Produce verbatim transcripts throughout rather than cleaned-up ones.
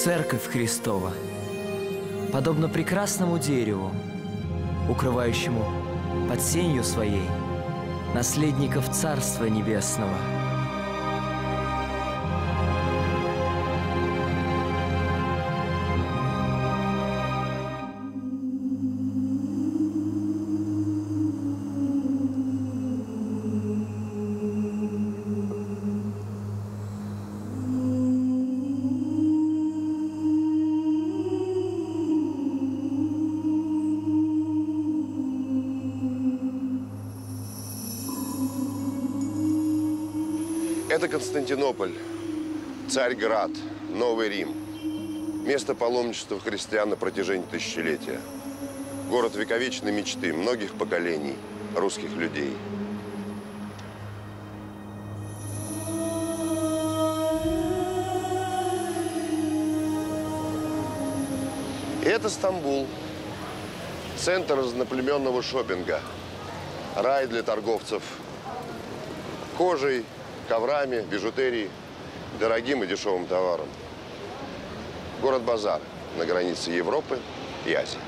Церковь Христова, подобно прекрасному дереву, укрывающему под сенью своей наследников Царства Небесного. Это Константинополь, Царьград, Новый Рим. Место паломничества христиан на протяжении тысячелетия. Город вековечной мечты многих поколений русских людей. И это Стамбул, центр разноплеменного шопинга, рай для торговцев кожей, коврами, бижутерией, дорогим и дешевым товаром. Город-базар на границе Европы и Азии.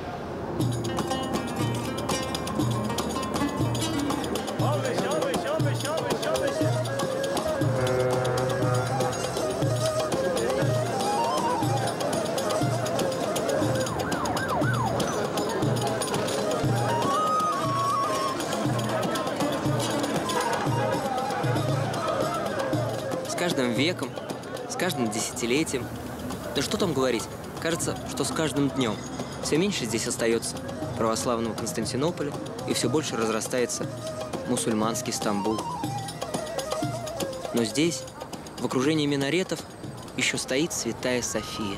С каждым веком, с каждым десятилетием, да что там говорить, кажется, что с каждым днем все меньше здесь остается православного Константинополя и все больше разрастается мусульманский Стамбул. Но здесь, в окружении минаретов, еще стоит Святая София.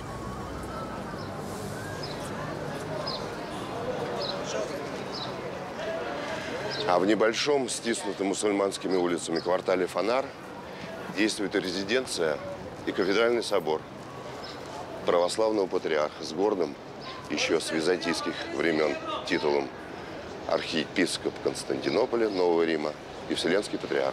А в небольшом, стиснутом мусульманскими улицами квартале Фонар действует резиденция и кафедральный собор православного патриарха с гордым, еще с византийских времен, титулом архиепископ Константинополя, Нового Рима и Вселенский патриарх.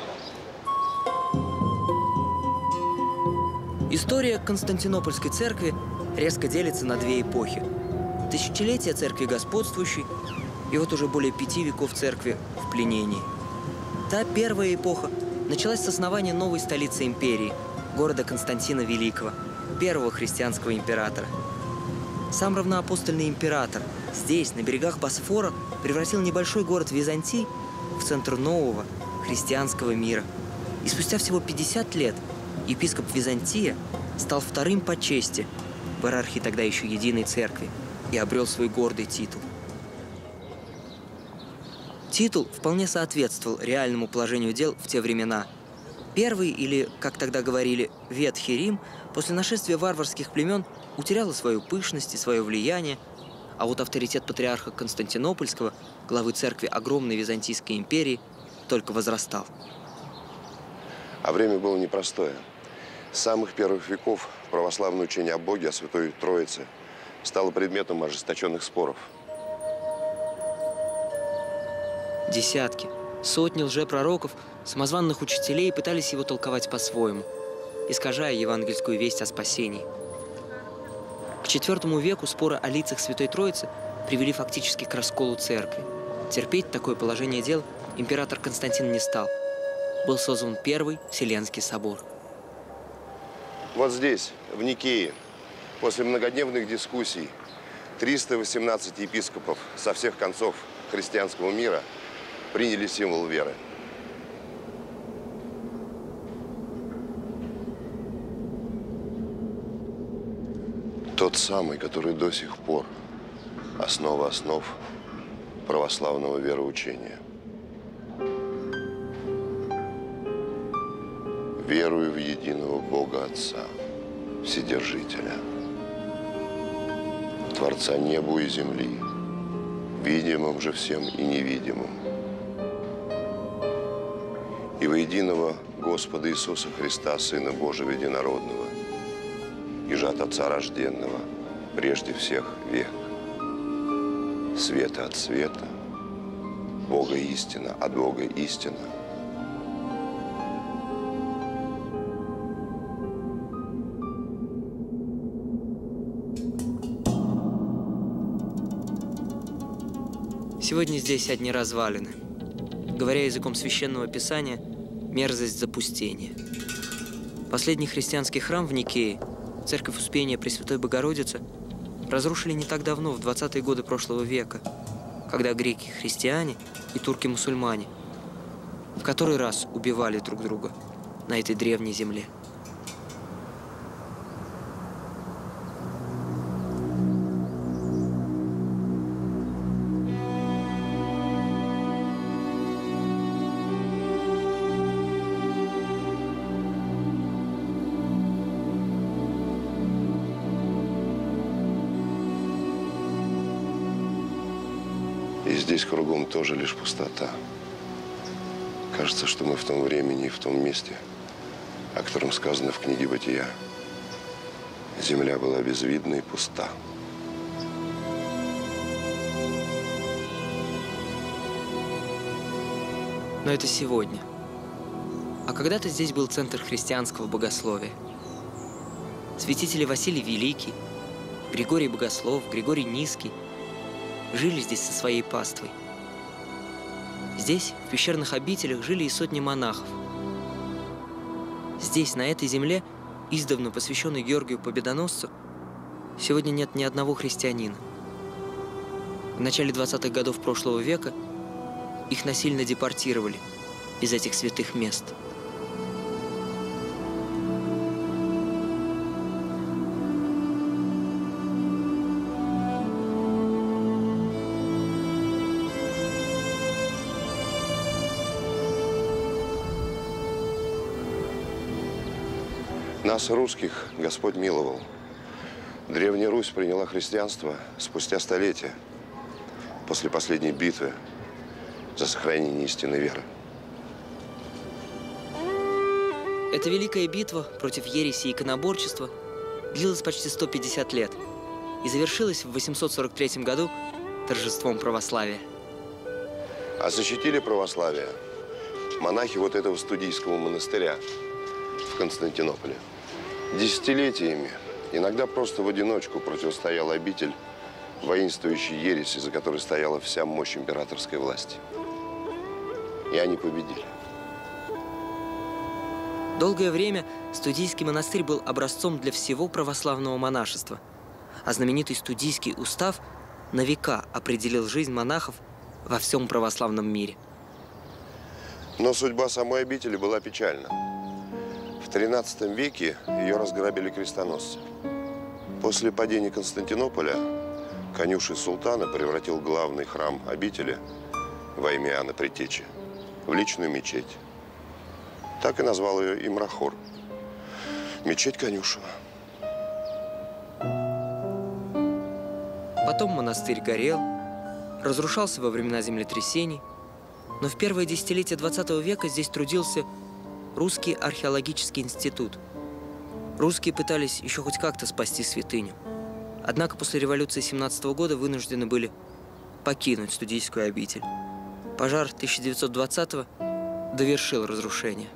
История Константинопольской церкви резко делится на две эпохи. Тысячелетие церкви господствующей, и вот уже более пяти веков церкви в пленении. Та первая эпоха началась с основания новой столицы империи, города Константина Великого, первого христианского императора. Сам равноапостольный император здесь, на берегах Босфора, превратил небольшой город Византий в центр нового христианского мира. И спустя всего пятьдесят лет епископ Византия стал вторым по чести в иерархии тогда еще единой церкви и обрел свой гордый титул. Титул вполне соответствовал реальному положению дел в те времена. Первый, или, как тогда говорили, Ветхий Рим, после нашествия варварских племен утерял свою пышность и свое влияние, а вот авторитет патриарха Константинопольского, главы церкви огромной Византийской империи, только возрастал. А время было непростое. С самых первых веков православное учение о Боге, о Святой Троице стало предметом ожесточенных споров. Десятки, сотни лжепророков, самозванных учителей пытались его толковать по-своему, искажая евангельскую весть о спасении. К четвертому веку споры о лицах Святой Троицы привели фактически к расколу церкви. Терпеть такое положение дел император Константин не стал. Был создан Первый Вселенский собор. Вот здесь, в Никее, после многодневных дискуссий, триста восемнадцать епископов со всех концов христианского мира приняли символ веры. Тот самый, который до сих пор основа основ православного вероучения. Верую в единого Бога Отца, Вседержителя, Творца неба и земли, видимым же всем и невидимым, и во единого Господа Иисуса Христа, Сына Божьего Единородного, и же от Отца рожденного, прежде всех век, света от света, Бога истина, от Бога истина, Сегодня здесь одни развалины. Говоря языком священного писания, мерзость запустения. Последний христианский храм в Никее, церковь Успения Пресвятой Богородицы, разрушили не так давно, в двадцатые годы прошлого века, когда греки-христиане и турки-мусульмане в который раз убивали друг друга на этой древней земле. И здесь кругом тоже лишь пустота. Кажется, что мы в том времени и в том месте, о котором сказано в книге «Бытия». Земля была безвидна и пуста. Но это сегодня. А когда-то здесь был центр христианского богословия. Святители Василий Великий, Григорий Богослов, Григорий Низкий жили здесь со своей паствой. Здесь, в пещерных обителях, жили и сотни монахов. Здесь, на этой земле, издавна посвященной Георгию Победоносцу, сегодня нет ни одного христианина. В начале двадцатых годов прошлого века их насильно депортировали из этих святых мест. Нас, русских, Господь миловал. Древняя Русь приняла христианство спустя столетия, после последней битвы за сохранение истинной веры. Эта великая битва против ереси и иконоборчества длилась почти сто пятьдесят лет и завершилась в восемьсот сорок третьем году торжеством православия. А защитили православие монахи вот этого студийского монастыря в Константинополе. Десятилетиями, иногда просто в одиночку, противостояла обитель воинствующей ереси, за которой стояла вся мощь императорской власти. И они победили. Долгое время Студийский монастырь был образцом для всего православного монашества, а знаменитый Студийский устав на века определил жизнь монахов во всем православном мире. Но судьба самой обители была печальна. В тринадцатом веке ее разграбили крестоносцы. После падения Константинополя конюший султана превратил главный храм обители во имя Иоанна Предтечи в личную мечеть. Так и назвал ее Имрахор – мечеть конюшева. Потом монастырь горел, разрушался во времена землетрясений, но в первое десятилетие двадцатого века здесь трудился Русский археологический институт. Русские пытались еще хоть как-то спасти святыню. Однако после революции семнадцатого года вынуждены были покинуть Студийскую обитель. Пожар тысяча девятьсот двадцатого довершил разрушение.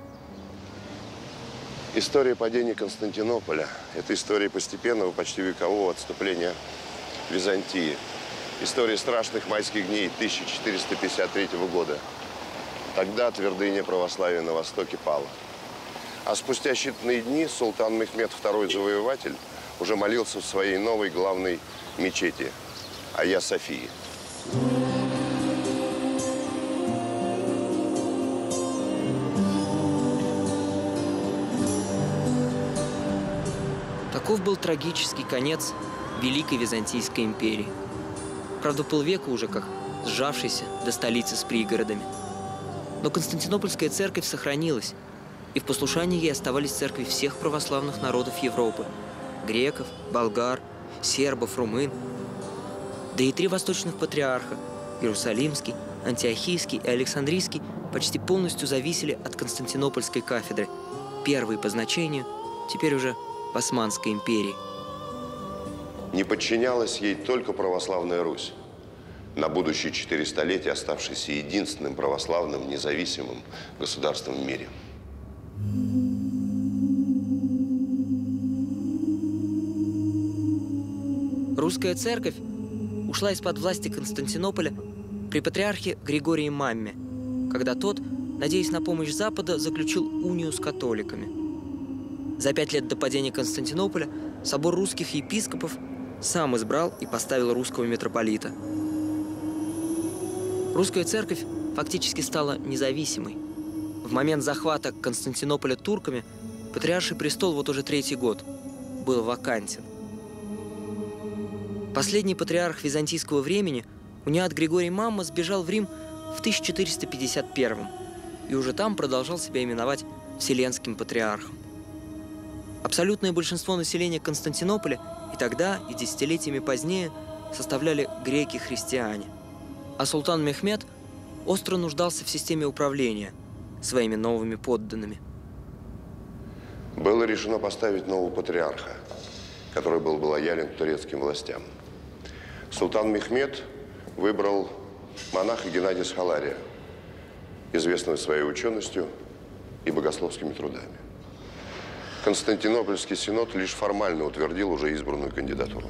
История падения Константинополя – это история постепенного, почти векового отступления Византии. История страшных майских дней тысяча четыреста пятьдесят третьего года. Тогда твердыня православия на Востоке пала. А спустя считанные дни султан Мехмед второй Завоеватель уже молился в своей новой главной мечети – Айя Софии. Таков был трагический конец Великой Византийской империи. Правда, полвека уже как сжавшейся до столицы с пригородами. Но Константинопольская церковь сохранилась, и в послушании ей оставались церкви всех православных народов Европы – греков, болгар, сербов, румын. Да и три восточных патриарха – Иерусалимский, Антиохийский и Александрийский – почти полностью зависели от Константинопольской кафедры, первой по значению, теперь уже в Османской империи. Не подчинялась ей только православная Русь, на будущие четыре столетия оставшийся единственным православным независимым государством в мире. Русская церковь ушла из-под власти Константинополя при патриархе Григории Мамме, когда тот, надеясь на помощь Запада, заключил унию с католиками. За пять лет до падения Константинополя собор русских епископов сам избрал и поставил русского митрополита. Русская церковь фактически стала независимой. В момент захвата Константинополя турками патриарший престол вот уже третий год был вакантен. Последний патриарх византийского времени, униат Григорий Мамма, сбежал в Рим в тысяча четыреста пятьдесят первом и уже там продолжал себя именовать Вселенским патриархом. Абсолютное большинство населения Константинополя и тогда, и десятилетиями позднее составляли греки-христиане. А султан Мехмед остро нуждался в системе управления своими новыми подданными. Было решено поставить нового патриарха, который был бы лоялен к турецким властям. Султан Мехмед выбрал монаха Геннадия Схалария, известного своей ученостью и богословскими трудами. Константинопольский синод лишь формально утвердил уже избранную кандидатуру.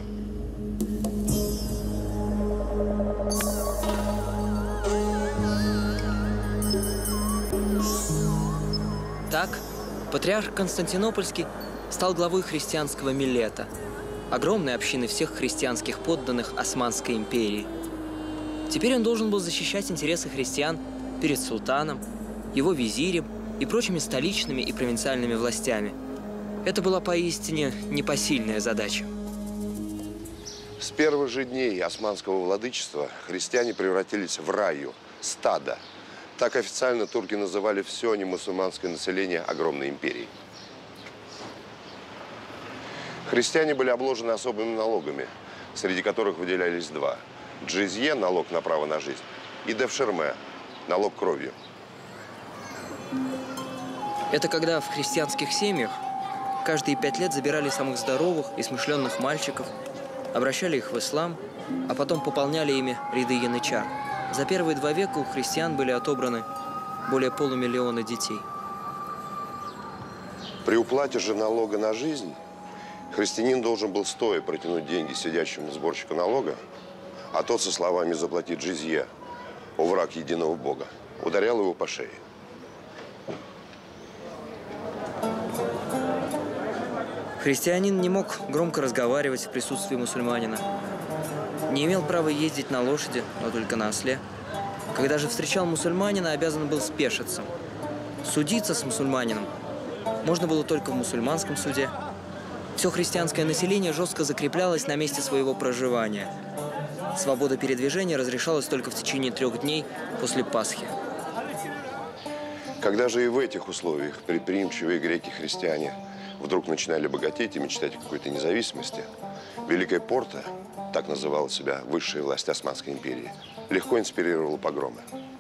Так, патриарх Константинопольский стал главой христианского миллета, огромной общины всех христианских подданных Османской империи. Теперь он должен был защищать интересы христиан перед султаном, его визирем и прочими столичными и провинциальными властями. Это была поистине непосильная задача. С первых же дней османского владычества христиане превратились в раю, стадо. Так официально турки называли все немусульманское население огромной империи. Христиане были обложены особыми налогами, среди которых выделялись два. Джизье – налог на право на жизнь, и девшерме – налог кровью. Это когда в христианских семьях каждые пять лет забирали самых здоровых и смышленных мальчиков, обращали их в ислам, а потом пополняли ими ряды янычар. За первые два века у христиан были отобраны более полумиллиона детей. При уплате же налога на жизнь христианин должен был стоя протянуть деньги сидящему сборщику налога, а тот со словами «заплати джизье», «о враг единого Бога», ударял его по шее. Христианин не мог громко разговаривать в присутствии мусульманина. Не имел права ездить на лошади, но только на осле. Когда же встречал мусульманина, обязан был спешиться. Судиться с мусульманином можно было только в мусульманском суде. Все христианское население жестко закреплялось на месте своего проживания. Свобода передвижения разрешалась только в течение трех дней после Пасхи. Когда же и в этих условиях предприимчивые греки-христиане вдруг начинали богатеть и мечтать о какой-то независимости, Великая Порта, так называла себя высшая власть Османской империи, легко инспирировала погромы.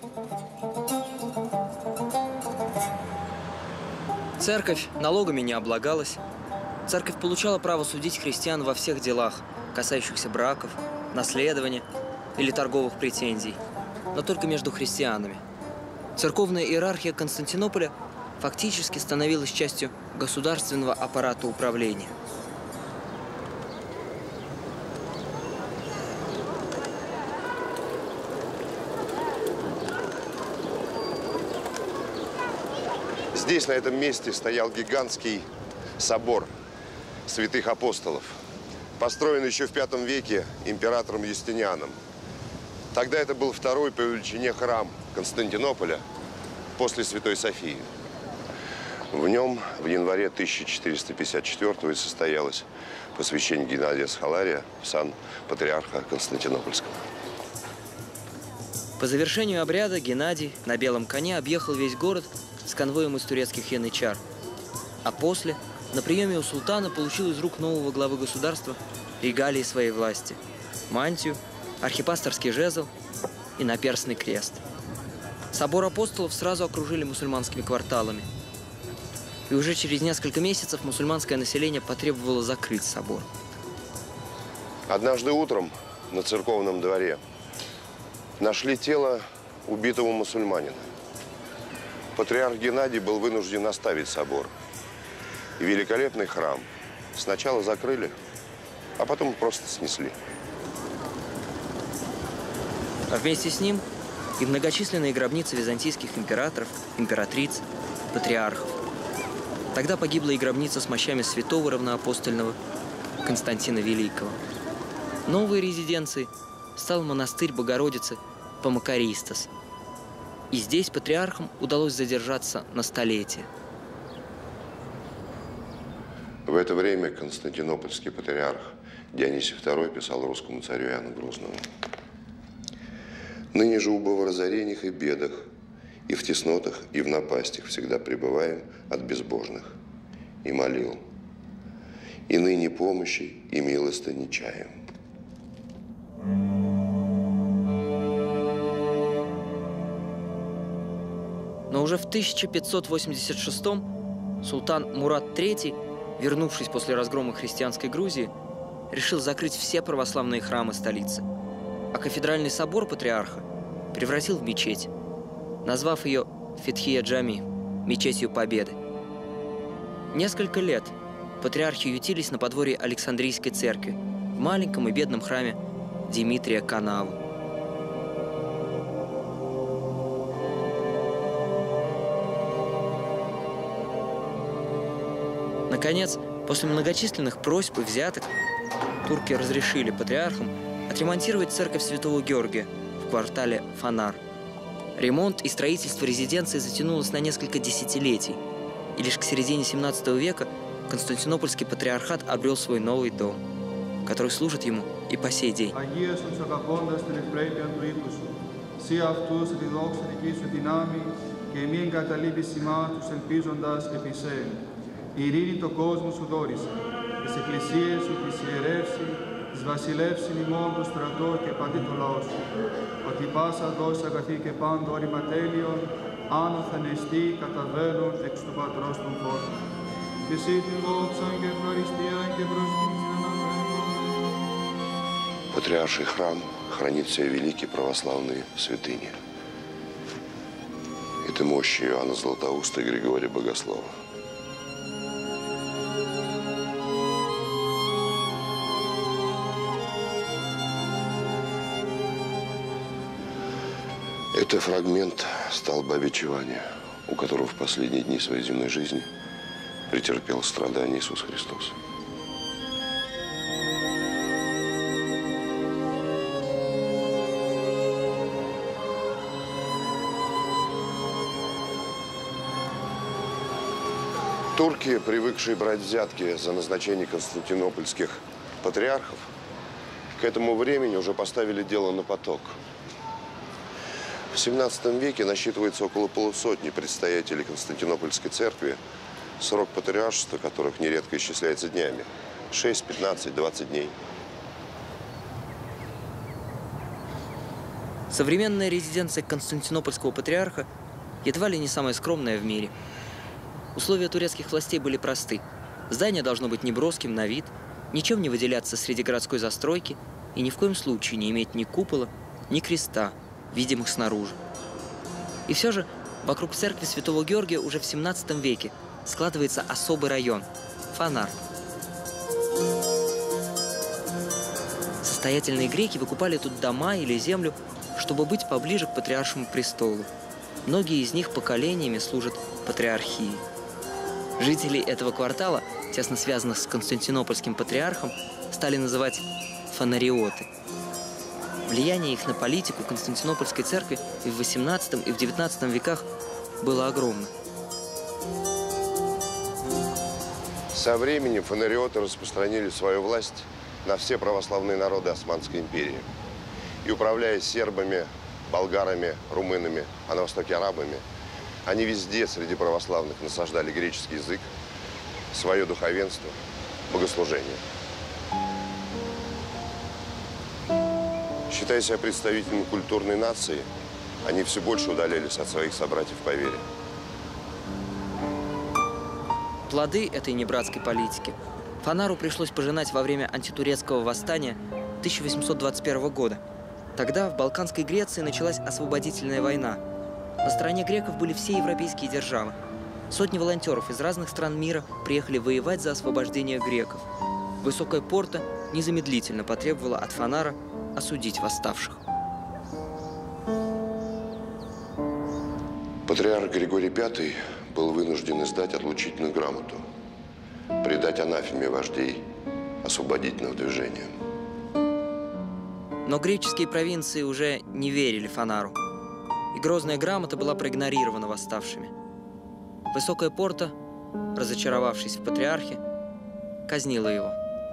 Церковь налогами не облагалась. Церковь получала право судить христиан во всех делах, касающихся браков, наследования или торговых претензий, но только между христианами. Церковная иерархия Константинополя фактически становилась частью государственного аппарата управления. Здесь, на этом месте, стоял гигантский собор святых апостолов, построен еще в пятом веке императором Юстинианом. Тогда это был второй по величине храм Константинополя после Святой Софии. В нем в январе тысяча четыреста пятьдесят четвёртого и состоялось посвящение Геннадия Схалария в сан патриарха Константинопольского. По завершению обряда Геннадий на белом коне объехал весь город с конвоем из турецких янычар, а после на приеме у султана получил из рук нового главы государства регалии своей власти – мантию, архипасторский жезл и наперстный крест. Собор апостолов сразу окружили мусульманскими кварталами. И уже через несколько месяцев мусульманское население потребовало закрыть собор. Однажды утром на церковном дворе нашли тело убитого мусульманина. Патриарх Геннадий был вынужден оставить собор. И великолепный храм сначала закрыли, а потом просто снесли. А вместе с ним и многочисленные гробницы византийских императоров, императриц, патриархов. Тогда погибла и гробница с мощами святого равноапостольного Константина Великого. Новой резиденцией стал монастырь Богородицы Помакаристос. И здесь патриархам удалось задержаться на столетие. В это время константинопольский патриарх Дионисий второй писал русскому царю Иоанну Грозному: «Ныне же убо в разорениях и бедах, и в теснотах, и в напастях всегда пребываем от безбожных. И молил, и ныне помощи и милостыни чаем». Но уже в тысяча пятьсот восемьдесят шестом султан Мурад третий, вернувшись после разгрома христианской Грузии, решил закрыть все православные храмы столицы, а кафедральный собор патриарха превратил в мечеть, назвав ее Фетхия-Джами – Мечетью Победы. Несколько лет патриархи ютились на подворье Александрийской церкви в маленьком и бедном храме Димитрия Канавы. Наконец, после многочисленных просьб и взяток, турки разрешили патриархам отремонтировать церковь Святого Георгия в квартале Фанар. Ремонт и строительство резиденции затянулось на несколько десятилетий, и лишь к середине семнадцатого века Константинопольский патриархат обрел свой новый дом, который служит ему и по сей день. Η ειρήνη το κόσμο σου δόρισε, τις εκκλησίες σου τις ιερεύσει, τις βασιλεύσιν ημών το στρατό και παντή το λαό σου. Ότι πάσα δόση αγαθή και πάντο όρημα τέλειον, άνωθεν εστί καταβαίνουν εξ του Πατρός των φόρων. Και εσύ την δόξαν και ευχαριστία και προσκύνησαν αναφέρον. Патриарший храм хранит все великие православные святыни. Это мощи Иоанна Златоуста и Григория Богослова. Это фрагмент столба бичевания, у которого в последние дни своей земной жизни претерпел страдания Иисус Христос. Турки, привыкшие брать взятки за назначение константинопольских патриархов, к этому времени уже поставили дело на поток. В семнадцатом веке насчитывается около полусотни предстоятелей Константинопольской церкви, срок патриаршества которых нередко исчисляется днями – шесть, пятнадцать, двадцать дней. Современная резиденция Константинопольского патриарха едва ли не самая скромная в мире. Условия турецких властей были просты. Здание должно быть неброским на вид, ничем не выделяться среди городской застройки и ни в коем случае не иметь ни купола, ни креста, видимых снаружи. И все же вокруг церкви Святого Георгия уже в семнадцатом веке складывается особый район – Фанар. Состоятельные греки выкупали тут дома или землю, чтобы быть поближе к патриаршему престолу. Многие из них поколениями служат патриархии. Жителей этого квартала, тесно связанных с Константинопольским патриархом, стали называть фанариоты. Влияние их на политику Константинопольской церкви и в восемнадцатом и в девятнадцатом веках было огромно. Со временем фанариоты распространили свою власть на все православные народы Османской империи. И управляя сербами, болгарами, румынами, а на востоке арабами, они везде среди православных насаждали греческий язык, свое духовенство, богослужение. Считая себя представителями культурной нации, они все больше удалялись от своих собратьев по вере. Плоды этой небратской политики Фанару пришлось пожинать во время антитурецкого восстания тысяча восемьсот двадцать первого года. Тогда в Балканской Греции началась освободительная война. На стороне греков были все европейские державы. Сотни волонтеров из разных стран мира приехали воевать за освобождение греков. Высокая Порта незамедлительно потребовала от Фанара осудить восставших. Патриарх Григорий Пятый был вынужден издать отлучительную грамоту, предать анафеме вождей освободительного движения. Но греческие провинции уже не верили Фанару, и грозная грамота была проигнорирована восставшими. Высокая Порта, разочаровавшись в патриархе, казнила его.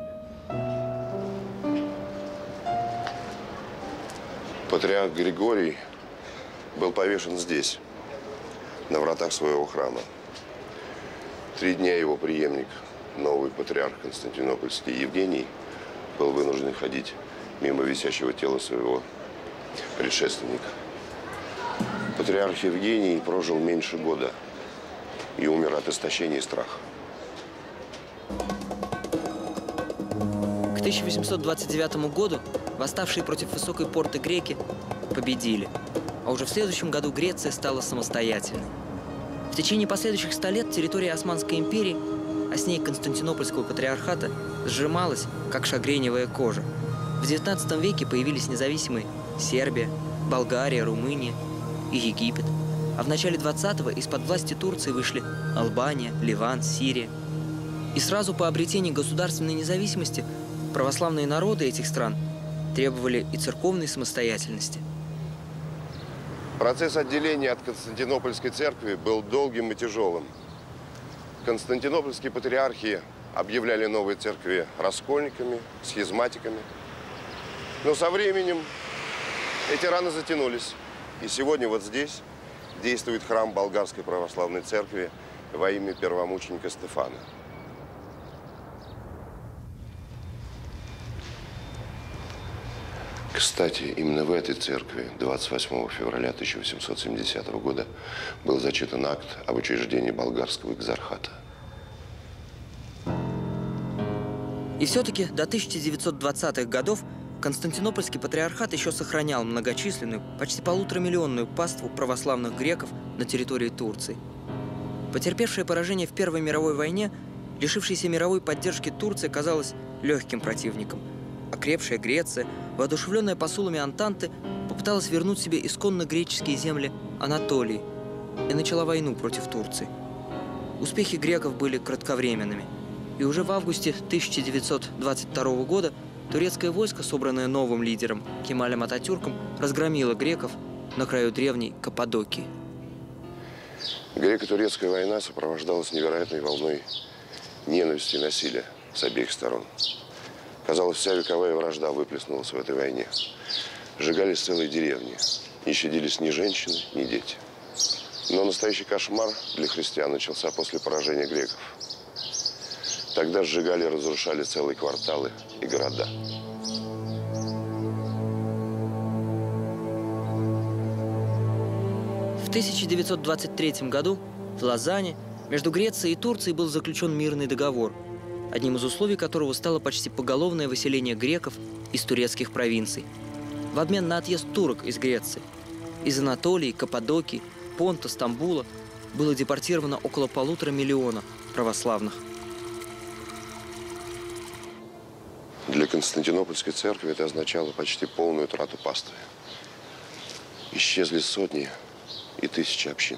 Патриарх Григорий был повешен здесь, на вратах своего храма. Три дня его преемник, новый патриарх Константинопольский Евгений, был вынужден ходить мимо висящего тела своего предшественника. Патриарх Евгений прожил меньше года и умер от истощения и страха. К тысяча восемьсот двадцать девятому году восставшие против Высокой Порты греки победили, а уже в следующем году Греция стала самостоятельной. В течение последующих ста лет территория Османской империи, а с ней Константинопольского патриархата, сжималась, как шагреневая кожа. В девятнадцатом веке появились независимые Сербия, Болгария, Румыния и Египет. А в начале двадцатого из-под власти Турции вышли Албания, Ливан, Сирия. И сразу по обретении государственной независимости православные народы этих стран требовали и церковной самостоятельности. Процесс отделения от Константинопольской церкви был долгим и тяжелым. Константинопольские патриархи объявляли новые церкви раскольниками, схизматиками. Но со временем эти раны затянулись. И сегодня вот здесь действует храм Болгарской православной церкви во имя первомученика Стефана. Кстати, именно в этой церкви двадцать восьмого февраля тысяча восемьсот семидесятого года был зачитан акт об учреждении болгарского экзархата. И все-таки до тысяча девятьсот двадцатых годов Константинопольский патриархат еще сохранял многочисленную, почти полуторамиллионную паству православных греков на территории Турции. Потерпевшая поражение в Первой мировой войне, лишившаяся мировой поддержки Турция казалась легким противником. Окрепшая Греция, воодушевленная посулами Антанты, попыталась вернуть себе исконно греческие земли Анатолии и начала войну против Турции. Успехи греков были кратковременными, и уже в августе тысяча девятьсот двадцать второго года турецкое войско, собранное новым лидером Кемалем Ататюрком, разгромило греков на краю древней Каппадокии. Греко-турецкая война сопровождалась невероятной волной ненависти и насилия с обеих сторон. Казалось, вся вековая вражда выплеснулась в этой войне. Сжигались целые деревни. Не щадились ни женщины, ни дети. Но настоящий кошмар для христиан начался после поражения греков. Тогда сжигали и разрушали целые кварталы и города. В тысяча девятьсот двадцать третьем году в Лозанне между Грецией и Турцией был заключен мирный договор, одним из условий которого стало почти поголовное выселение греков из турецких провинций. В обмен на отъезд турок из Греции, из Анатолии, Каппадокии, Понта, Стамбула было депортировано около полутора миллиона православных. Для Константинопольской церкви это означало почти полную утрату паствы. Исчезли сотни и тысячи общин.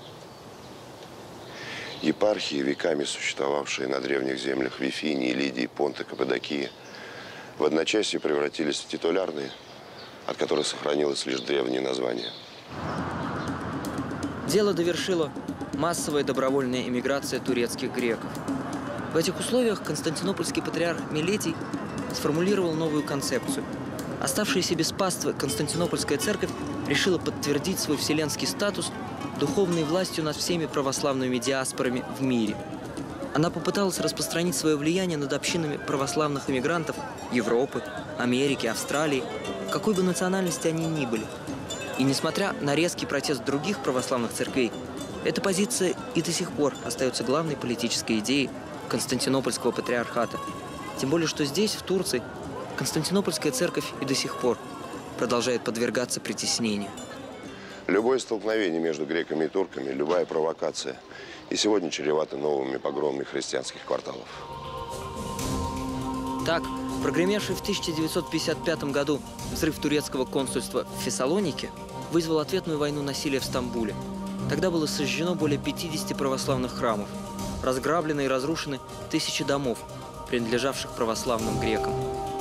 Епархии, веками существовавшие на древних землях Вифинии, Лидии, Понта, Каппадокии, в одночасье превратились в титулярные, от которых сохранилось лишь древнее название. Дело довершила массовая добровольная эмиграция турецких греков. В этих условиях константинопольский патриарх Милетий сформулировал новую концепцию. Оставшаяся без паствы Константинопольская церковь решила подтвердить свой вселенский статус духовной властью над всеми православными диаспорами в мире. Она попыталась распространить свое влияние над общинами православных эмигрантов Европы, Америки, Австралии, какой бы национальности они ни были. И несмотря на резкий протест других православных церквей, эта позиция и до сих пор остается главной политической идеей Константинопольского патриархата. Тем более, что здесь, в Турции, Константинопольская церковь и до сих пор продолжает подвергаться притеснению. Любое столкновение между греками и турками, любая провокация и сегодня чревата новыми погромами христианских кварталов. Так, прогремевший в тысяча девятьсот пятьдесят пятом году взрыв турецкого консульства в Фессалонике вызвал ответную войну насилия в Стамбуле. Тогда было сожжено более пятидесяти православных храмов, разграблены и разрушены тысячи домов, принадлежавших православным грекам.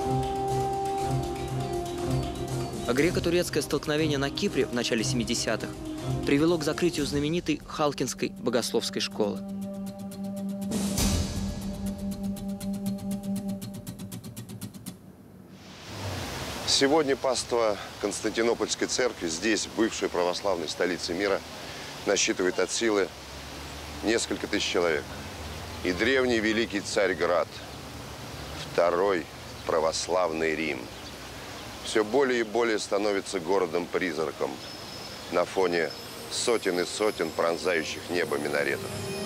А греко-турецкое столкновение на Кипре в начале семидесятых привело к закрытию знаменитой Халкинской богословской школы. Сегодня паства Константинопольской церкви здесь, в бывшей православной столице мира, насчитывает от силы несколько тысяч человек. И древний великий Царьград, второй православный Рим, все более и более становится городом-призраком на фоне сотен и сотен пронзающих небо минаретов.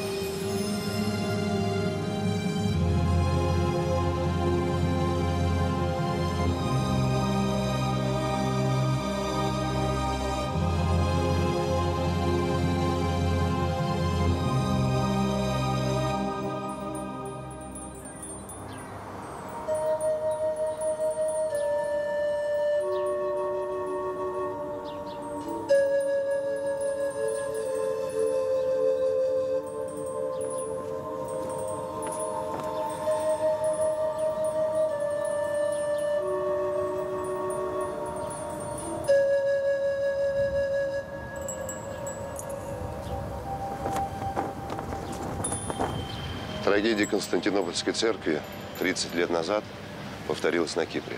Трагедия Константинопольской церкви тридцать лет назад повторилась на Кипре.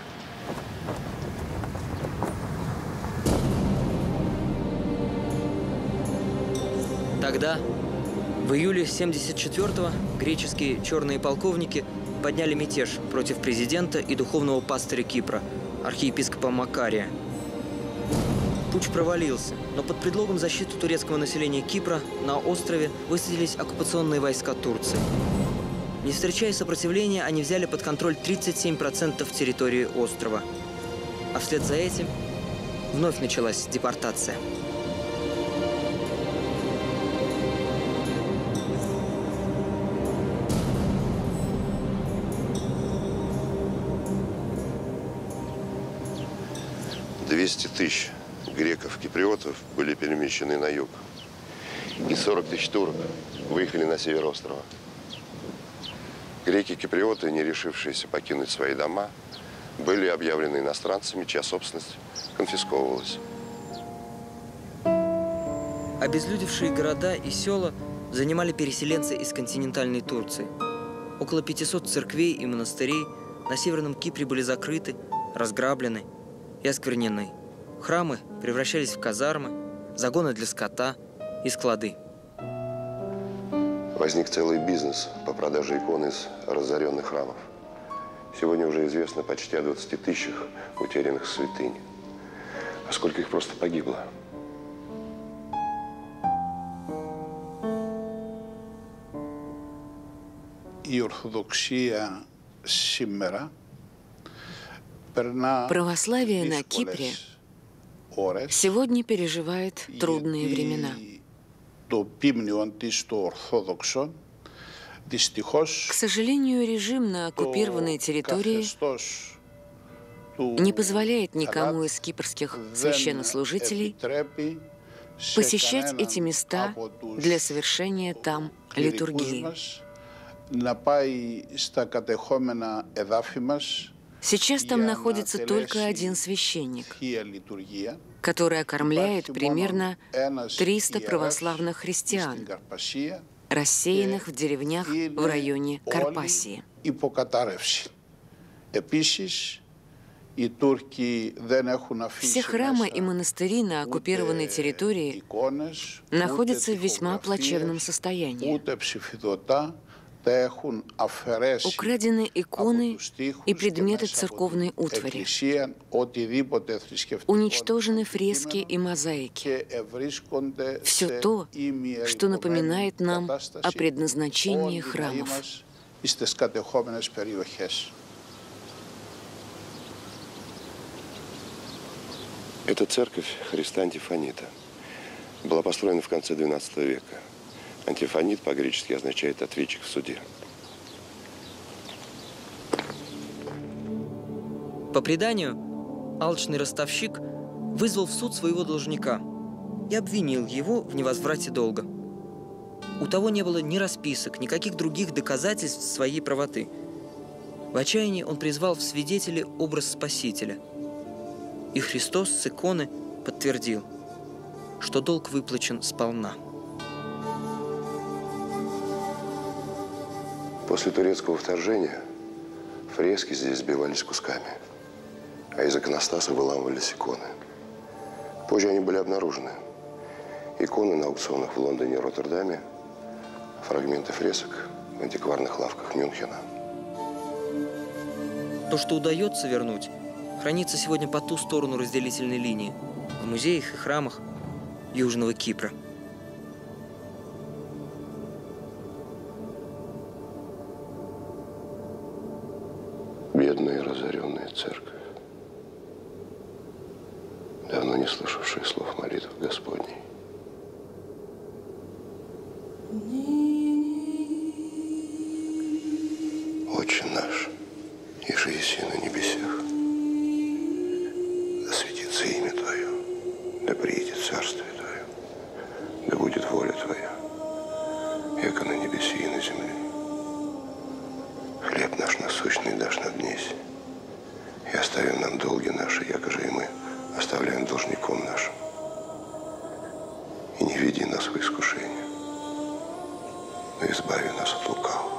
Тогда, в июле семьдесят четвёртого, греческие черные полковники подняли мятеж против президента и духовного пастыря Кипра, архиепископа Макария. Путч провалился, но под предлогом защиты турецкого населения Кипра на острове высадились оккупационные войска Турции. Не встречая сопротивления, они взяли под контроль тридцать семь процентов территории острова. А вслед за этим вновь началась депортация. двести тысяч греков-киприотов были перемещены на юг. И сорок тысяч турок выехали на север острова. Греки-киприоты, не решившиеся покинуть свои дома, были объявлены иностранцами, чья собственность конфисковывалась. Обезлюдевшие города и села занимали переселенцы из континентальной Турции. Около пятисот церквей и монастырей на Северном Кипре были закрыты, разграблены и осквернены. Храмы превращались в казармы, загоны для скота и склады. Возник целый бизнес по продаже икон из разоренных храмов. Сегодня уже известно почти о двадцати тысячах утерянных святынь. А сколько их просто погибло? Η Ορθοδοξία σήμερα περνά Православие на Кипре сегодня переживает трудные времена. Το πίμνιον της το Ορθόδοξον δυστυχώς К сожалению, режим на оккупированной территории не позволяет никому из кипрских священнослужителей посещать эти места для совершения там литургии. Сейчас там находится только один священник, который окормляет примерно триста православных христиан, рассеянных в деревнях в районе Карпасии. Все храмы и монастыри на оккупированной территории находятся в весьма плачевном состоянии. Украдены иконы и предметы церковной утвари. Уничтожены фрески и мозаики. Все то, что напоминает нам о предназначении храмов. Эта церковь Христа Антифонита была построена в конце двенадцатого века. Антифонит по-гречески означает «ответчик в суде». По преданию, алчный ростовщик вызвал в суд своего должника и обвинил его в невозврате долга. У того не было ни расписок, никаких других доказательств своей правоты. В отчаянии он призвал в свидетели образ Спасителя. И Христос с иконы подтвердил, что долг выплачен сполна. После турецкого вторжения фрески здесь сбивались кусками, а из иконостаса выламывались иконы. Позже они были обнаружены. Иконы на аукционах в Лондоне и Роттердаме, фрагменты фресок в антикварных лавках Мюнхена. То, что удается вернуть, хранится сегодня по ту сторону разделительной линии, в музеях и храмах Южного Кипра. Бедная и разоренная церковь, давно не слышавшая слов молитв Господней. Отче наш, иже еси на небесах, да светится имя Твое, да приидет царствие Твое, да будет воля Твоя, яко на небеси и на земле. Хлеб наш насущный дашь нам днесь, и оставим нам долги наши, яко же и мы оставляем должником нашим. И не веди нас в искушение, но избави нас от лукавого.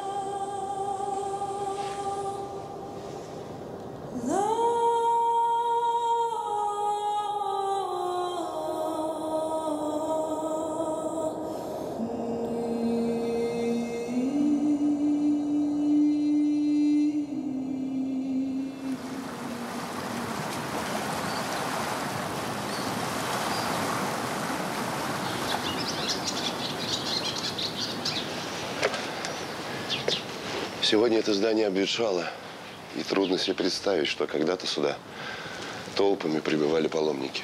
Сегодня это здание обветшало, и трудно себе представить, что когда-то сюда толпами прибывали паломники.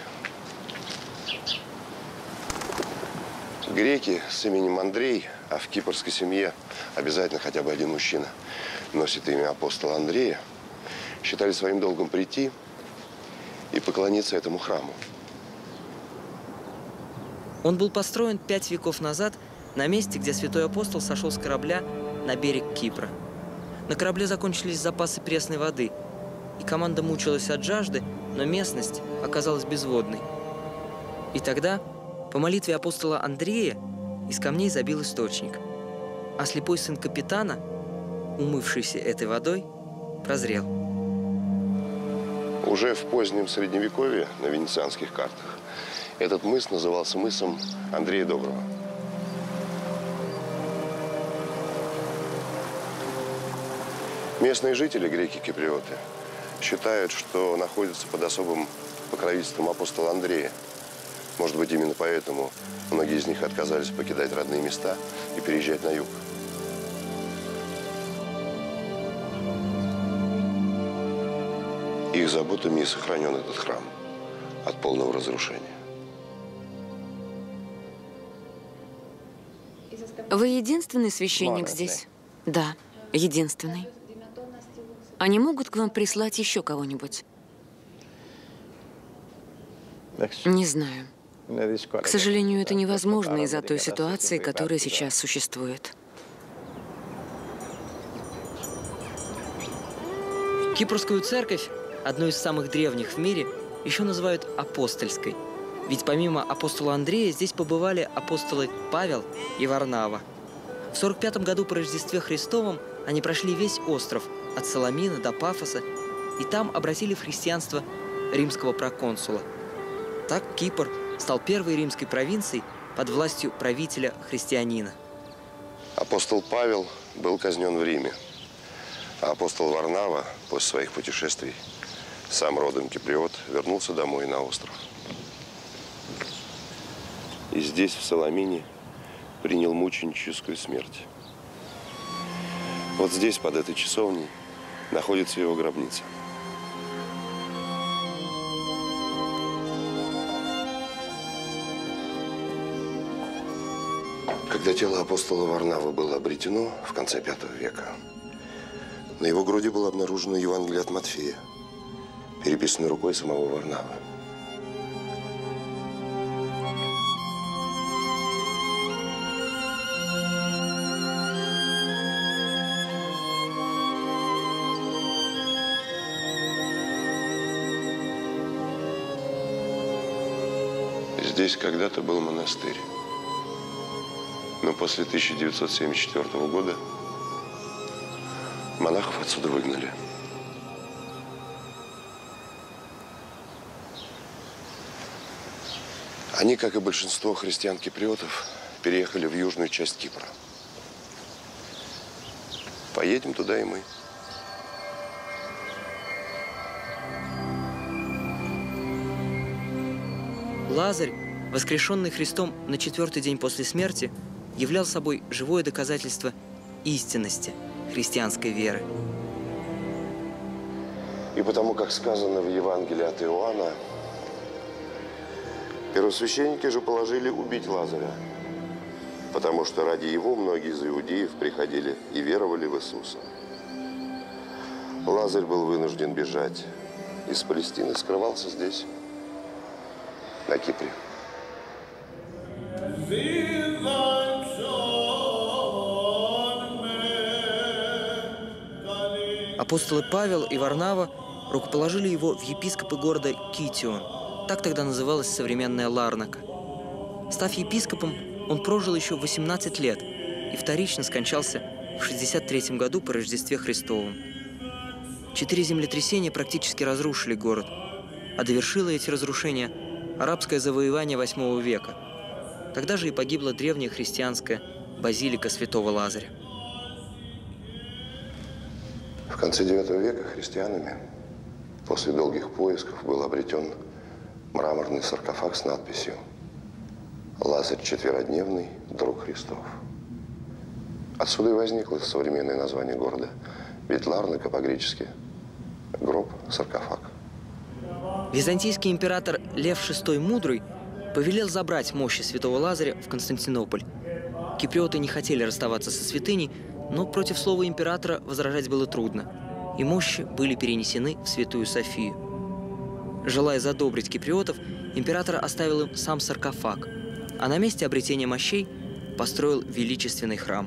Греки с именем Андрей, а в кипрской семье обязательно хотя бы один мужчина носит имя апостола Андрея, считали своим долгом прийти и поклониться этому храму. Он был построен пять веков назад на месте, где святой апостол сошел с корабля на берег Кипра. На корабле закончились запасы пресной воды, и команда мучилась от жажды, но местность оказалась безводной. И тогда, по молитве апостола Андрея, из камней забил источник, а слепой сын капитана, умывшийся этой водой, прозрел. Уже в позднем Средневековье на венецианских картах этот мыс назывался мысом Андрея Доброго. Местные жители, греки-киприоты, считают, что находятся под особым покровительством апостола Андрея. Может быть, именно поэтому многие из них отказались покидать родные места и переезжать на юг. Их заботами и сохранен этот храм от полного разрушения. Вы единственный священник здесь? Да, единственный. Они могут к вам прислать еще кого-нибудь? Не знаю. К сожалению, это невозможно из-за той ситуации, которая сейчас существует. Кипрскую церковь, одну из самых древних в мире, еще называют апостольской. Ведь помимо апостола Андрея здесь побывали апостолы Павел и Варнава. В сорок пятом году по Рождестве Христовом они прошли весь остров, от Саламина до Пафоса, и там обратили в христианство римского проконсула. Так Кипр стал первой римской провинцией под властью правителя-христианина. Апостол Павел был казнен в Риме, а апостол Варнава после своих путешествий, сам родом киприот, вернулся домой на остров. И здесь, в Саламине, принял мученическую смерть. Вот здесь, под этой часовней, находится его гробница. Когда тело апостола Варнавы было обретено в конце пятого века, на его груди было обнаружено Евангелие от Матфея, переписанное рукой самого Варнавы. Здесь когда-то был монастырь. Но после тысяча девятьсот семьдесят четвёртого года монахов отсюда выгнали. Они, как и большинство христиан-киприотов, переехали в южную часть Кипра. Поедем туда и мы. Лазарь, воскрешенный Христом на четвертый день после смерти, являл собой живое доказательство истинности христианской веры. И потому, как сказано в Евангелии от Иоанна, первосвященники же положили убить Лазаря, потому что ради его многие из иудеев приходили и веровали в Иисуса. Лазарь был вынужден бежать из Палестины, скрывался здесь, на Кипре. Апостолы Павел и Варнава рукоположили его в епископы города Китион. Так тогда называлась современная Ларнака. Став епископом, он прожил еще восемнадцать лет и вторично скончался в шестьдесят третьем году по Рождестве Христовом. Четыре землетрясения практически разрушили город, а довершило эти разрушения арабское завоевание восьмого века. Тогда же и погибла древняя христианская базилика святого Лазаря. В конце девятого века христианами после долгих поисков был обретен мраморный саркофаг с надписью «Лазарь четверодневный, друг Христов». Отсюда и возникло современное название города. Ведь Ларнака по-гречески гроб, саркофаг. Византийский император Лев шестой Мудрый повелел забрать мощи святого Лазаря в Константинополь. Киприоты не хотели расставаться со святыней, но против слова императора возражать было трудно, и мощи были перенесены в Святую Софию. Желая задобрить киприотов, император оставил им сам саркофаг, а на месте обретения мощей построил величественный храм.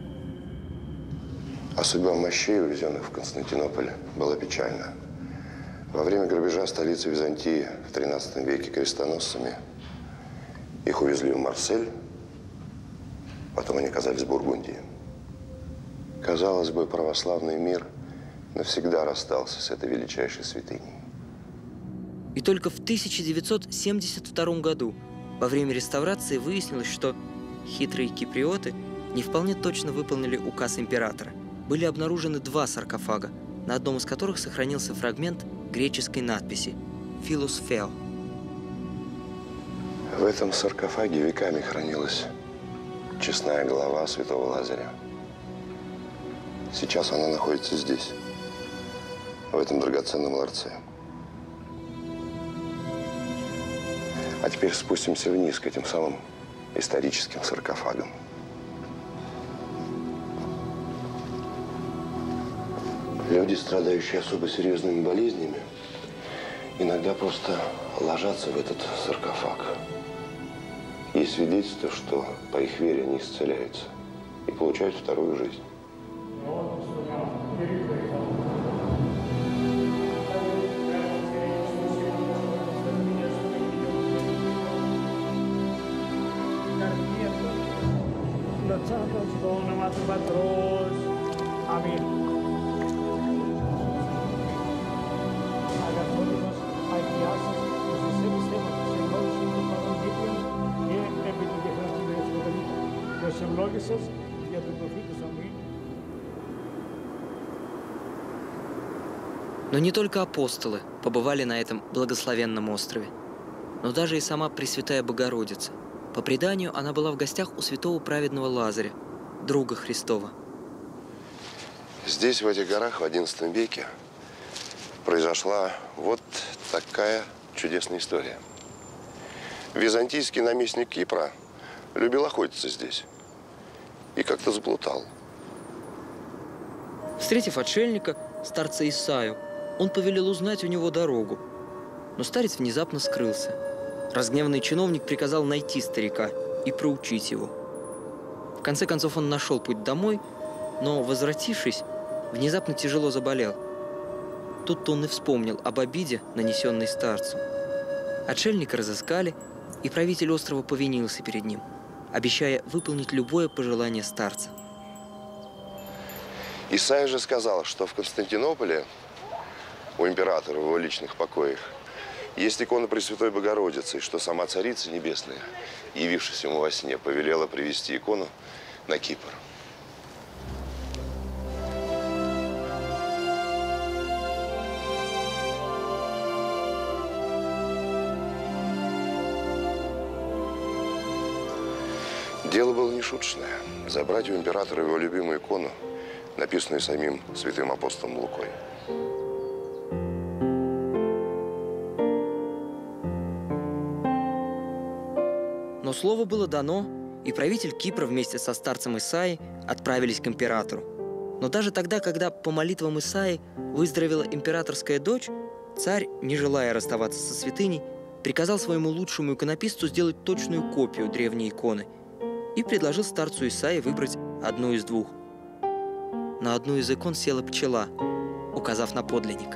А судьба мощей, увезенных в Константинополь, была печальна. Во время грабежа столицы Византии в тринадцатом веке крестоносцами их увезли в Марсель, потом они оказались в Бургундии. Казалось бы, православный мир навсегда расстался с этой величайшей святыней. И только в тысяча девятьсот семьдесят втором году во время реставрации выяснилось, что хитрые киприоты не вполне точно выполнили указ императора. Были обнаружены два саркофага, на одном из которых сохранился фрагмент греческой надписи «Philos Pheo». В этом саркофаге веками хранилась честная голова святого Лазаря. Сейчас она находится здесь, в этом драгоценном ларце. А теперь спустимся вниз к этим самым историческим саркофагам. Люди, страдающие особо серьезными болезнями, иногда просто ложатся в этот саркофаг. Есть свидетельство, что по их вере они исцеляются и получают вторую жизнь. Но не только апостолы побывали на этом благословенном острове, но даже и сама Пресвятая Богородица. По преданию, она была в гостях у святого праведного Лазаря, друга Христова. Здесь, в этих горах, в одиннадцатом веке произошла вот такая чудесная история. Византийский наместник Кипра любил охотиться здесь и как-то заплутал. Встретив отшельника, старца Исаю, он повелел узнать у него дорогу. Но старец внезапно скрылся. Разгневанный чиновник приказал найти старика и проучить его. В конце концов он нашел путь домой, но, возвратившись, внезапно тяжело заболел. Тут-то он и вспомнил об обиде, нанесенной старцу. Отшельника разыскали и правитель острова повинился перед ним, обещая выполнить любое пожелание старца. Исайя же сказал, что в Константинополе у императора в его личных покоях есть икона Пресвятой Богородицы, и что сама Царица Небесная, явившись ему во сне, повелела привести икону на Кипр. Дело было нешуточное. Забрать у императора его любимую икону, написанную самим святым апостолом Лукой. Но слово было дано, и правитель Кипра вместе со старцем Исаией отправились к императору. Но даже тогда, когда по молитвам Исаии выздоровела императорская дочь, царь, не желая расставаться со святыней, приказал своему лучшему иконописцу сделать точную копию древней иконы и предложил старцу Исаии выбрать одну из двух. На одну из икон села пчела, указав на подлинник.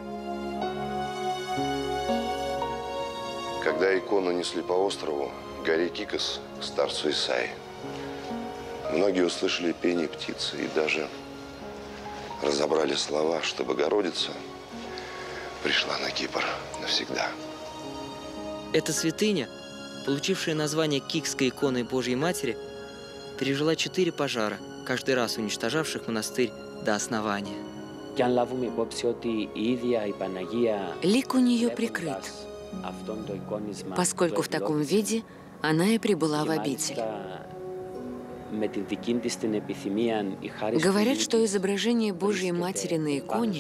Когда икону несли по острову горе Кикос к старцу Исаии, многие услышали пение птицы и даже разобрали слова, что Богородица пришла на Кипр навсегда. Эта святыня, получившая название Кикской иконой Божьей Матери, пережила четыре пожара, каждый раз уничтожавших монастырь до основания. Лик у нее прикрыт, поскольку в таком виде она и прибыла в обитель. Говорят, что изображение Божьей Матери на иконе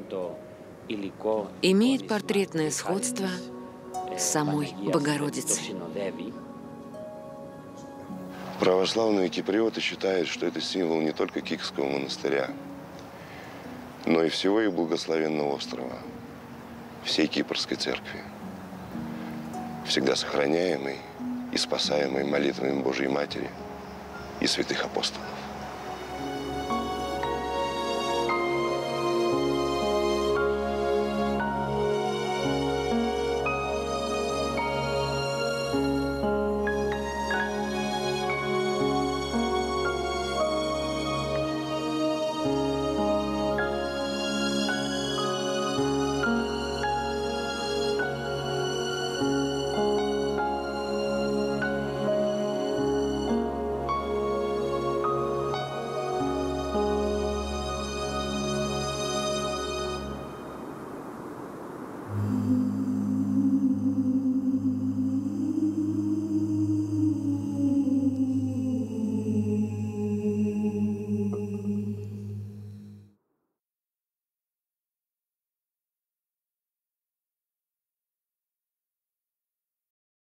имеет портретное сходство с самой Богородицей. Православные киприоты считают, что это символ не только Кикского монастыря, но и всего их благословенного острова, всей Кипрской церкви, всегда сохраняемой и спасаемой молитвами Божьей Матери и святых апостолов.